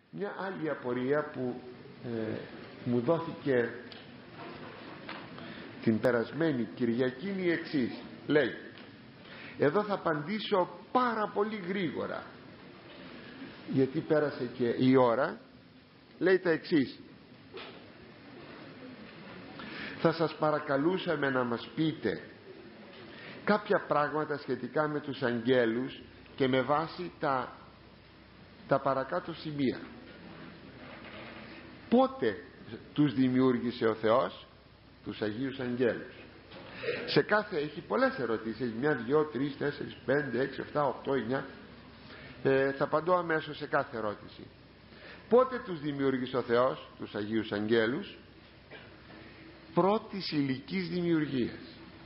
Μια άλλη απορία που μου δόθηκε την περασμένη Κυριακή είναι η εξής. Λέει, εδώ θα απαντήσω πάρα πολύ γρήγορα γιατί πέρασε και η ώρα. Λέει τα εξής: θα σας παρακαλούσαμε να μας πείτε κάποια πράγματα σχετικά με τους αγγέλους και με βάση τα παρακάτω σημεία. Πότε τους δημιούργησε ο Θεός, τους Αγίους Αγγέλους? Σε κάθε, έχει πολλές ερωτήσεις, 1, 2, 3, 4, 5, 6, 7, 8, 9. Θα απαντώ αμέσως σε κάθε ερώτηση. Πότε τους δημιούργησε ο Θεός, τους Αγίους Αγγέλους? Πρώτης ηλικής δημιουργίας.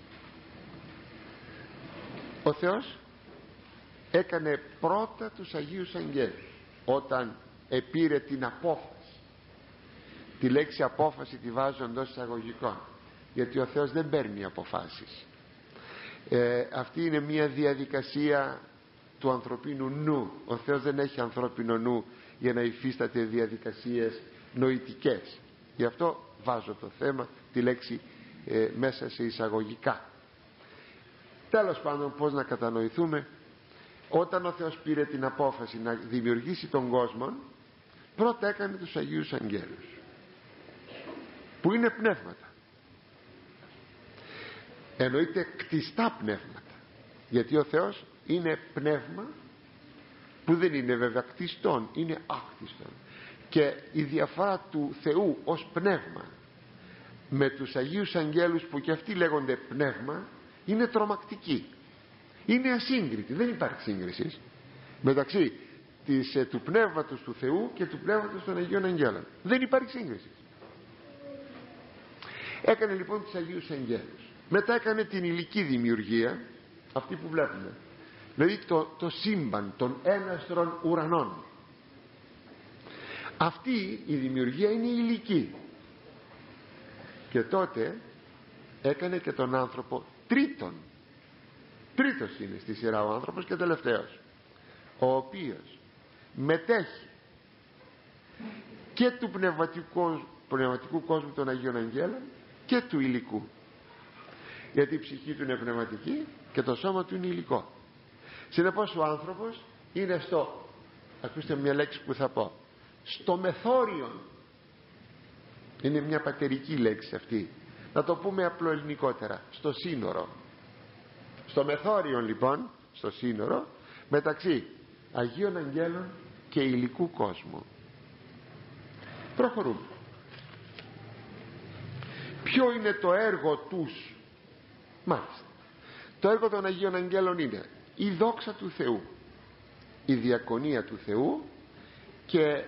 Ο Θεός έκανε πρώτα τους Αγίους Αγγέλους όταν επήρε την απόφαση. Τη λέξη απόφαση τη βάζω εντός εισαγωγικών, γιατί ο Θεός δεν παίρνει αποφάσεις. Αυτή είναι μια διαδικασία του ανθρωπίνου νου. Ο Θεός δεν έχει ανθρώπινο νου για να υφίσταται διαδικασίες νοητικές. Γι' αυτό βάζω το θέμα, τη λέξη μέσα σε εισαγωγικά. Τέλος πάντων, πώς να κατανοηθούμε, όταν ο Θεός πήρε την απόφαση να δημιουργήσει τον κόσμο, πρώτα έκανε τους Αγίους Αγγέλους, που είναι πνεύματα. Εννοείται κτιστά πνεύματα, γιατί ο Θεός είναι πνεύμα που δεν είναι βέβαια κτιστόν, είναι άκτιστον. Και η διαφορά του Θεού ως πνεύμα με τους Αγίους Αγγέλους, που και αυτοί λέγονται πνεύμα, είναι τρομακτική, είναι ασύγκριτη. Δεν υπάρχει σύγκριση μεταξύ του πνεύματος του Θεού και του πνεύματος των Αγίων Αγγέλων. Δεν υπάρχει σύγκριση. Έκανε λοιπόν τους Αγίους Αγγέλους, μετά έκανε την υλική δημιουργία, αυτή που βλέπουμε, δηλαδή το σύμπαν των έναστρων ουρανών. Αυτή η δημιουργία είναι υλική. Και τότε έκανε και τον άνθρωπο τρίτος είναι στη σειρά ο άνθρωπος και τελευταίος, ο οποίος μετέχει και του πνευματικού κόσμου των Αγίων Αγγέλων και του υλικού, γιατί η ψυχή του είναι πνευματική και το σώμα του είναι υλικό. Συνεπώς ο άνθρωπος είναι στο, ακούστε μια λέξη που θα πω, στο μεθόριον. Είναι μια πατερική λέξη αυτή, να το πούμε απλοελληνικότερα, στο σύνορο. Στο μεθόριον λοιπόν, στο σύνορο μεταξύ Αγίων Αγγέλων και υλικού κόσμου. Προχωρούμε. Ποιο είναι το έργο τους? Μάλιστα, το έργο των Αγίων Αγγέλων είναι η δόξα του Θεού, η διακονία του Θεού και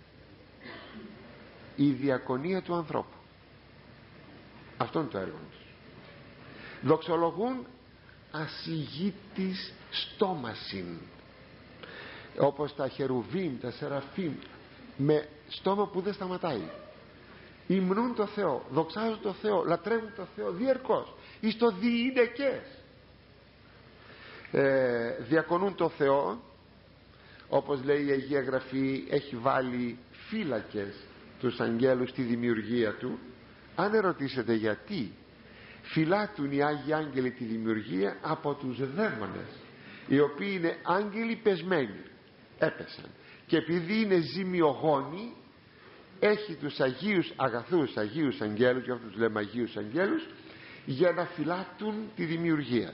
η διακονία του ανθρώπου. Αυτό είναι το έργο τους. Δοξολογούν ασυγήτης στόμασιν, όπως τα χερουβίμ, τα σεραφίμ, με στόμα που δεν σταματάει. Υμνούν το Θεό, δοξάζουν το Θεό, λατρεύουν το Θεό διαρκώς, εις το διηνεκές. Διακονούν το Θεό, όπως λέει η Αγία Γραφή, έχει βάλει φύλακες τους αγγέλους στη δημιουργία του. Αν ερωτήσετε γιατί, φυλάτουν οι Άγιοι Άγγελοι τη δημιουργία από τους δαίμονες, οι οποίοι είναι άγγελοι πεσμένοι, έπεσαν, και επειδή είναι ζημιογόνοι έχει τους Αγίους αγαθούς Αγίους Αγγέλους, και αυτούς τους λέμε Αγίους Αγγέλους, για να φυλάτουν τη δημιουργία.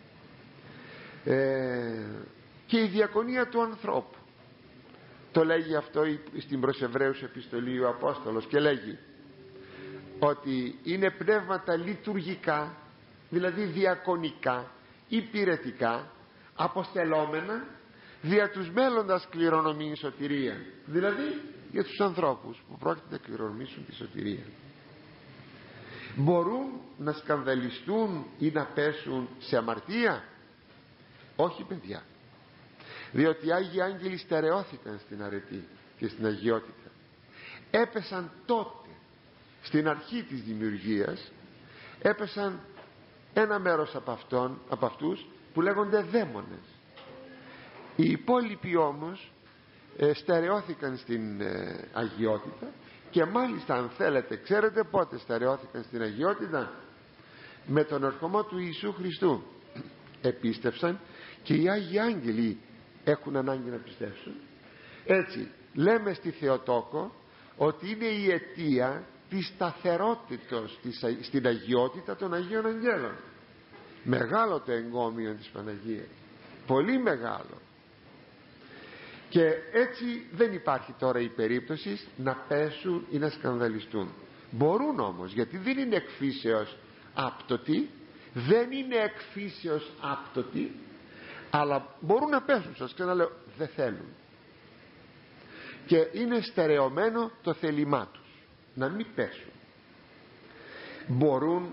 Και η διακονία του ανθρώπου, το λέγει αυτό στην προς Εβραίους επιστολή ο Απόστολος, και λέγει ότι είναι πνεύματα λειτουργικά, δηλαδή διακονικά, υπηρετικά, αποστελόμενα δια τους μέλλοντας κληρονομήν σωτηρία, δηλαδή για τους ανθρώπους που πρόκειται να κληρονομήσουν τη σωτηρία. Μπορούν να σκανδαλιστούν ή να πέσουν σε αμαρτία? Όχι, παιδιά, διότι οι Άγιοι Άγγελοι στερεώθηκαν στην αρετή και στην αγιότητα. Έπεσαν τότε, στην αρχή της δημιουργίας, έπεσαν ένα μέρος από αυτούς που λέγονται δαίμονες. Οι υπόλοιποι όμως στερεώθηκαν στην αγιότητα, και μάλιστα αν θέλετε, ξέρετε πότε στερεώθηκαν στην αγιότητα? Με τον ερχομό του Ιησού Χριστού επίστευσαν, και οι Άγιοι Άγγελοι έχουν ανάγκη να πιστέψουν. Έτσι λέμε στη Θεοτόκο ότι είναι η αιτία της σταθερότητος στην αγιότητα των Αγίων Αγγέλων. Μεγάλο το εγκόμιο της Παναγίας, πολύ μεγάλο. Και έτσι δεν υπάρχει τώρα η περίπτωση να πέσουν ή να σκανδαλιστούν. Μπορούν όμως, γιατί δεν είναι εκφύσεως άπτωτοι, δεν είναι εκφύσεως άπτωτοι, αλλά μπορούν να πέσουν. Σας ξαναλέω, δεν θέλουν, και είναι στερεωμένο το θέλημά τους να μην πέσουν. Μπορούν,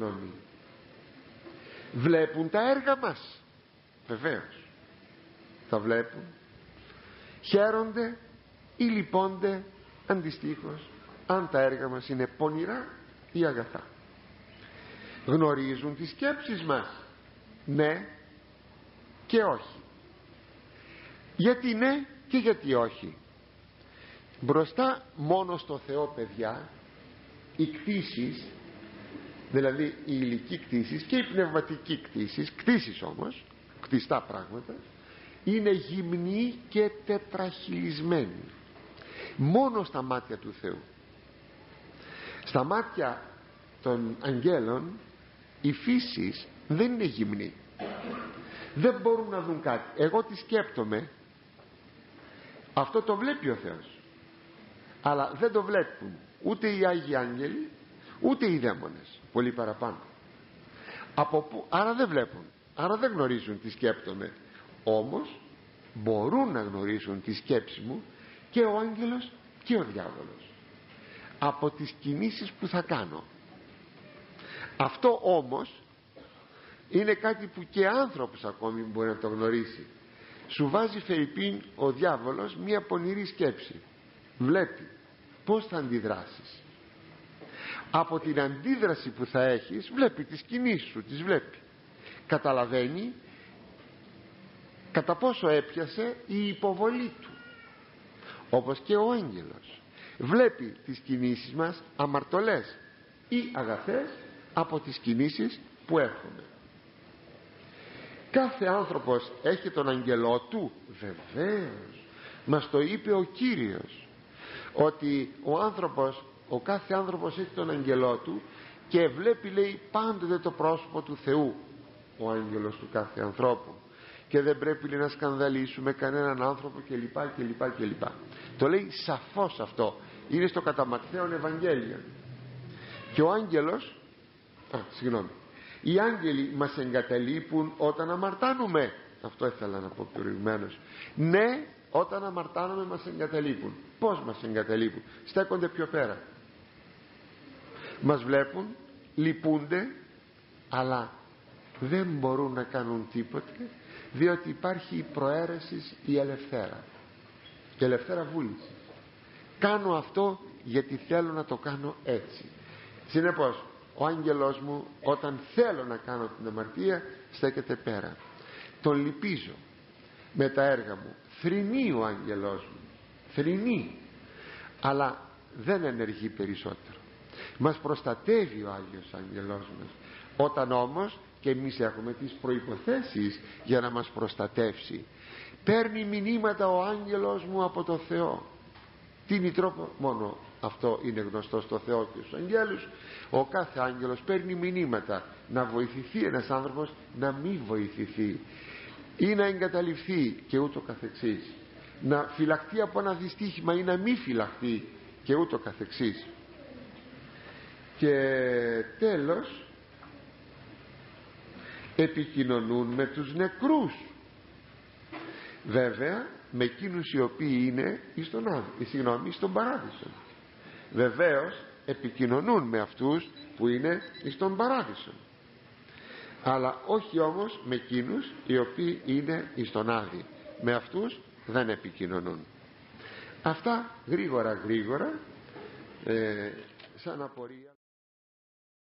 βλέπουν τα έργα μας, βεβαίως τα βλέπουν, χαίρονται ή λυπώνται αντιστοίχως αν τα έργα μας είναι πονηρά ή αγαθά. Γνωρίζουν τις σκέψεις μας, ναι και όχι. Γιατί ναι και γιατί όχι? Μπροστά μόνο στο Θεό, παιδιά, οι κτήσεις, δηλαδή η υλική κτήσεις και η πνευματική κτήσεις όμως, κτιστά πράγματα, είναι γυμνοί και τετραχυλισμένοι μόνο στα μάτια του Θεού. Στα μάτια των αγγέλων οι φύσεις δεν είναι γυμνοί, δεν μπορούν να δουν κάτι. Εγώ τι σκέπτομαι, αυτό το βλέπει ο Θεός, αλλά δεν το βλέπουν ούτε οι Άγιοι Άγγελοι ούτε οι δαίμονες, πολύ παραπάνω. Άρα δεν βλέπουν, άρα δεν γνωρίζουν τι σκέπτομαι. Όμως μπορούν να γνωρίσουν τη σκέψη μου και ο άγγελος και ο διάβολος από τις κινήσεις που θα κάνω. Αυτό όμως είναι κάτι που και άνθρωπος ακόμη μπορεί να το γνωρίσει. Σου βάζει φερειπίν ο διάβολος μια πονηρή σκέψη, βλέπει πως θα αντιδράσεις. Από την αντίδραση που θα έχεις βλέπει τις κινήσεις σου, τις βλέπει, καταλαβαίνει κατά πόσο έπιασε η υποβολή του. Όπως και ο άγγελος βλέπει τις κινήσεις μας, αμαρτωλές ή αγαθές, από τις κινήσεις που έχουμε. Κάθε άνθρωπος έχει τον αγγελό του, βεβαίως, μας το είπε ο Κύριος, ότι ο κάθε άνθρωπος έχει τον αγγελό του και βλέπει, λέει, πάντοτε το πρόσωπο του Θεού ο άγγελος του κάθε ανθρώπου, και δεν πρέπει, λέει, να σκανδαλίσουμε κανέναν άνθρωπο κλπ. Το λέει σαφώς αυτό, είναι στο κατά Ματθαίον Ευαγγέλιο. Και ο άγγελος οι άγγελοι μας εγκαταλείπουν όταν αμαρτάνουμε. Αυτό ήθελα να πω προηγουμένως. Ναι, όταν αμαρτάνουμε μας εγκαταλείπουν. Πώς μας εγκαταλείπουν? Στέκονται πιο πέρα, μας βλέπουν, λυπούνται, αλλά δεν μπορούν να κάνουν τίποτε, διότι υπάρχει η προαίρεση, η ελευθέρα βούληση. Κάνω αυτό γιατί θέλω να το κάνω έτσι. Συνεπώς ο άγγελός μου, όταν θέλω να κάνω την αμαρτία, στέκεται πέρα, τον λυπίζω με τα έργα μου, θρηνεί ο άγγελός μου, θρηνεί, αλλά δεν ενεργεί περισσότερο. Μας προστατεύει ο Άγιος Άγγελός μας. Όταν όμως και εμείς έχουμε τις προϋποθέσεις για να μας προστατεύσει, παίρνει μηνύματα ο άγγελος μου από το Θεό. Τι είναι τρόπο? Μόνο αυτό είναι γνωστό στο Θεό και στους αγγέλους. Ο κάθε άγγελος παίρνει μηνύματα να βοηθηθεί ένας άνθρωπος, να μην βοηθηθεί ή να εγκαταλειφθεί και ούτω καθεξής, να φυλαχτεί από ένα δυστύχημα ή να μην φυλαχτεί και ούτω καθεξής. Και τέλος, επικοινωνούν με τους νεκρούς, βέβαια με εκείνους οι οποίοι είναι στον παράδεισο. Βεβαίως επικοινωνούν με αυτούς που είναι στον παράδεισο, αλλά όχι όμως με εκείνους οι οποίοι είναι στον Άδη. Με αυτούς δεν επικοινωνούν. Αυτά γρήγορα σαν απορία.